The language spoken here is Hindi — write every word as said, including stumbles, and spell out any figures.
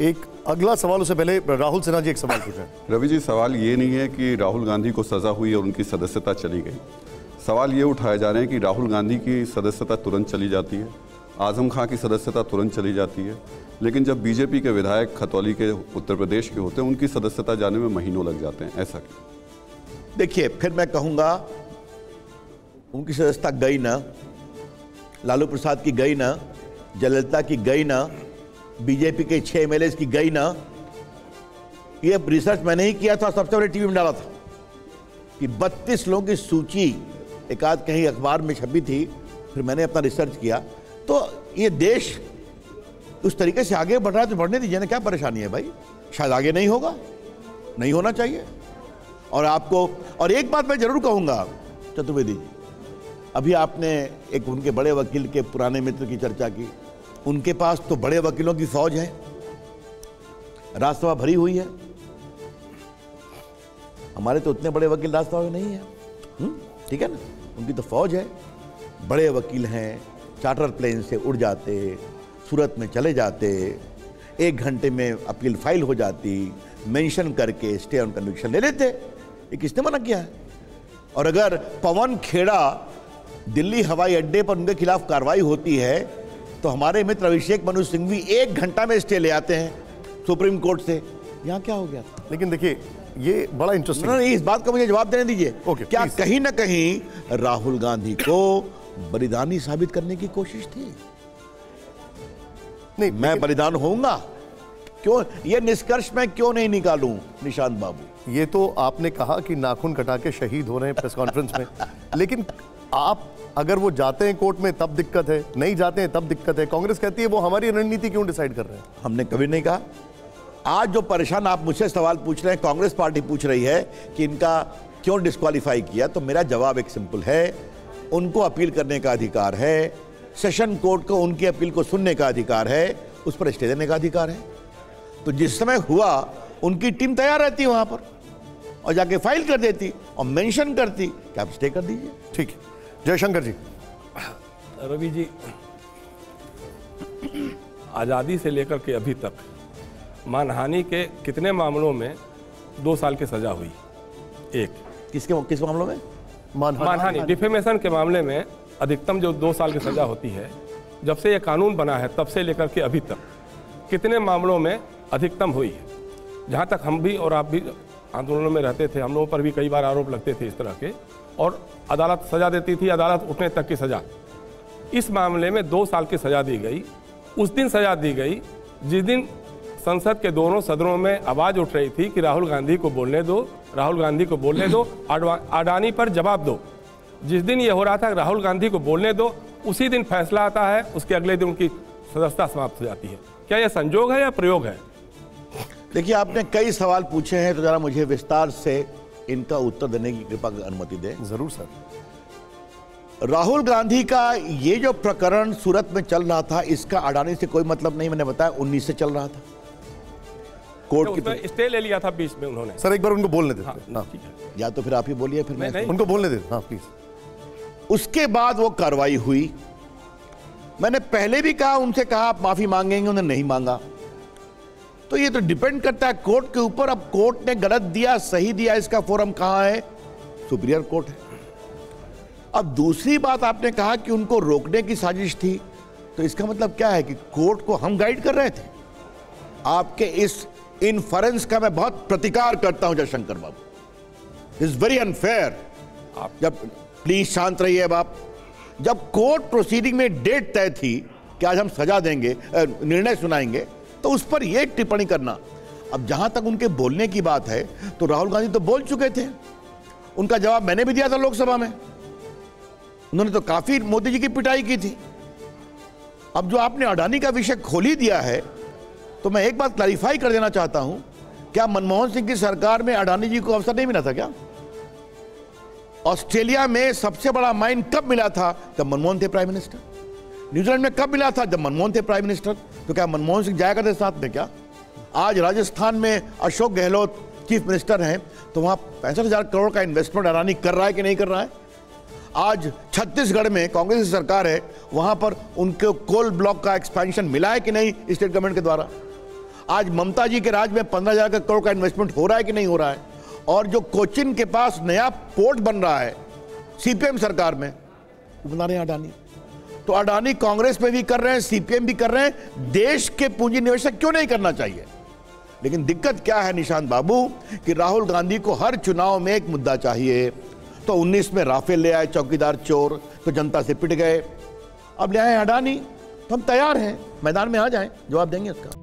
एक अगला सवाल, उससे पहले राहुल सिन्हा जी एक सवाल पूछें। रवि जी, सवाल ये नहीं है कि राहुल गांधी को सजा हुई और उनकी सदस्यता चली गई। सवाल ये उठाए जा रहे हैं कि राहुल गांधी की सदस्यता तुरंत चली जाती है, आजम खां की सदस्यता तुरंत चली जाती है, लेकिन जब बीजेपी के विधायक खतौली के उत्तर प्रदेश के होते हैं उनकी सदस्यता जाने में महीनों लग जाते हैं, ऐसा क्यों? देखिए, फिर मैं कहूँगा उनकी सदस्यता गई ना, लालू प्रसाद की गई ना, जयललिता की गई ना, बीजेपी के छह एमएलए की गई ना। ये रिसर्च मैंने ही किया था, सबसे पहले टीवी में डाला था कि बत्तीस लोगों की सूची एक आध कहीं अखबार में छपी थी, फिर मैंने अपना रिसर्च किया। तो ये देश उस तरीके से आगे बढ़ रहा है तो बढ़ने दीजिए ना, क्या परेशानी है भाई? शायद आगे नहीं होगा, नहीं होना चाहिए। और आपको और एक बात मैं जरूर कहूंगा चतुर्वेदी जी, अभी आपने एक उनके बड़े वकील के पुराने मित्र की चर्चा की। उनके पास तो बड़े वकीलों की फौज है, राज्यसभा भरी हुई है। हमारे तो उतने बड़े वकील राज्यसभा में नहीं है, ठीक है ना? उनकी तो फौज है, बड़े वकील हैं, चार्टर प्लेन से उड़ जाते, सूरत में चले जाते, एक घंटे में अपील फाइल हो जाती, मेंशन करके स्टे ऑन कन्विक्शन ले लेते। ये किसने मना किया है? और अगर पवन खेड़ा दिल्ली हवाई अड्डे पर उनके खिलाफ कार्रवाई होती है तो हमारे मित्र अभिषेक मनु सिंह भी एक घंटा में स्टे ले आते हैं सुप्रीम कोर्ट से। यहाँ क्या हो गया था? लेकिन देखिए, ये बड़ा इंटरेस्टिंग नहीं, इस बात का मुझे जवाब देने दीजिए। okay, क्या please. कहीं ना कहीं राहुल गांधी को बलिदानी साबित करने की कोशिश थी? नहीं, मैं बलिदान होऊंगा क्यों? ये निष्कर्ष मैं क्यों नहीं निकालूं निशांत बाबू? ये तो आपने कहा कि नाखून कटा के शहीद हो रहे हैं प्रेस कॉन्फ्रेंस में, लेकिन आप अगर वो जाते हैं कोर्ट में तब दिक्कत है, नहीं जाते हैं तब दिक्कत है। कांग्रेस कहती है वो हमारी रणनीति क्यों डिसाइड कर रहे हैं? हमने कभी नहीं कहा। आज जो परेशान आप मुझसे सवाल पूछ रहे हैं, कांग्रेस पार्टी पूछ रही है कि इनका क्यों डिस्क्वालीफाई किया, तो मेरा जवाब एक सिंपल है, उनको अपील करने का अधिकार है, सेशन कोर्ट को उनकी अपील को सुनने का अधिकार है, उस पर स्टे देने का अधिकार है। तो जिस समय हुआ उनकी टीम तैयार रहती वहां पर और जाके फाइल कर देती और मेंशन करती कि आप स्टे कर दीजिए। ठीक है, जयशंकर जी। रवि जी, आज़ादी से लेकर के अभी तक मानहानि के कितने मामलों में दो साल की सजा हुई? एक। किसके किस मामलों में? मानहानि, मानहानि डिफेमेशन के मामले में अधिकतम जो दो साल की सजा होती है, जब से ये कानून बना है तब से लेकर के अभी तक कितने मामलों में अधिकतम हुई है? जहाँ तक हम भी और आप भी आंदोलनों में रहते थे, हम लोगों पर भी कई बार आरोप लगते थे इस तरह के, और अदालत सजा देती थी, अदालत उठने तक की सजा। इस मामले में दो साल की सजा दी गई। उस दिन सजा दी गई जिस दिन संसद के दोनों सदनों में आवाज़ उठ रही थी कि राहुल गांधी को बोलने दो, राहुल गांधी को बोलने दो, अडानी पर जवाब दो। जिस दिन ये हो रहा था राहुल गांधी को बोलने दो, उसी दिन फैसला आता है, उसके अगले दिन उनकी सदस्यता समाप्त हो जाती है। क्या यह संजोग है या प्रयोग है? देखिए, आपने कई सवाल पूछे हैं, तो जरा मुझे विस्तार से इनका उत्तर देने की कृपा अनुमति दें। जरूर सर। राहुल गांधी का ये जो प्रकरण सूरत में चल रहा था, इसका अडानी से कोई मतलब नहीं। मैंने बताया उन्नीस से चल रहा था, कोर्ट तो की स्टे ले लिया था बीच में उन्होंने। सर एक बार उनको बोलने दे। हाँ, हाँ, या तो फिर आप ही बोलिए, फिर मैं उनको बोलने दे। हाँ प्लीज। उसके बाद वो कार्रवाई हुई। मैंने पहले भी कहा, उनसे कहा आप माफी मांगेंगे, उन्होंने नहीं मांगा। तो ये तो डिपेंड करता है कोर्ट के ऊपर। अब कोर्ट ने गलत दिया, सही दिया, इसका फोरम कहां है? सुप्रीम कोर्ट है। अब दूसरी बात, आपने कहा कि उनको रोकने की साजिश थी, तो इसका मतलब क्या है कि कोर्ट को हम गाइड कर रहे थे? आपके इस इनफरेंस का मैं बहुत प्रतिकार करता हूं Jaishankar babu. Is very unfair. आप जब प्लीज शांत रहिए। अब आप जब कोर्ट प्रोसीडिंग में डेट तय थी कि आज हम सजा देंगे, निर्णय सुनाएंगे, तो उस पर यह टिप्पणी करना। अब जहां तक उनके बोलने की बात है, तो राहुल गांधी तो बोल चुके थे। उनका जवाब मैंने भी दिया था लोकसभा में। उन्होंने तो काफी मोदी जी की पिटाई की थी। अब जो आपने अडानी का विषय खोल ही दिया है, तो मैं एक बात क्लैरिफाई कर देना चाहता हूं। क्या मनमोहन सिंह की सरकार में अडानी जी को अवसर नहीं मिला था? क्या ऑस्ट्रेलिया में सबसे बड़ा माइन कब मिला था? जब मनमोहन थे प्राइम मिनिस्टर। न्यूजीलैंड में कब मिला था? जब मनमोहन थे प्राइम मिनिस्टर। तो क्या मनमोहन सिंह जाया करते साथ में? क्या आज राजस्थान में अशोक गहलोत चीफ मिनिस्टर हैं, तो वहां पैंसठ हजार करोड़ का इन्वेस्टमेंट अडानी कर रहा है कि नहीं कर रहा है? आज छत्तीसगढ़ में कांग्रेस की सरकार है, वहां पर उनके कोल ब्लॉक का एक्सपेंशन मिला है कि नहीं स्टेट गवर्नमेंट के द्वारा? आज ममता जी के राज में पंद्रह हजार करोड़ का इन्वेस्टमेंट हो रहा है कि नहीं हो रहा है? और जो कोचिन के पास नया पोर्ट बन रहा है सीपीएम सरकार में, वो बना रहे हैं अडानी। तो अडानी कांग्रेस में भी कर रहे हैं, सीपीएम भी कर रहे हैं। देश के पूंजी निवेशक क्यों नहीं करना चाहिए? लेकिन दिक्कत क्या है निशांत बाबू कि राहुल गांधी को हर चुनाव में एक मुद्दा चाहिए। तो उन्नीस में राफेल ले आए चौकीदार चोर, तो जनता से पिट गए। अब ले आए अडानी, तो हम तैयार हैं, मैदान में आ जाएं, जवाब देंगे उसका।